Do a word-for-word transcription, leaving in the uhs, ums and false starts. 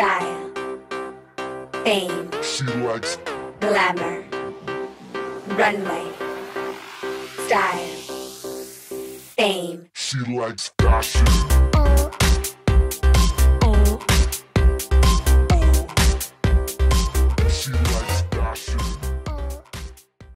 Style, fame, She likes glamour, runway, style, fame. She likes fashion.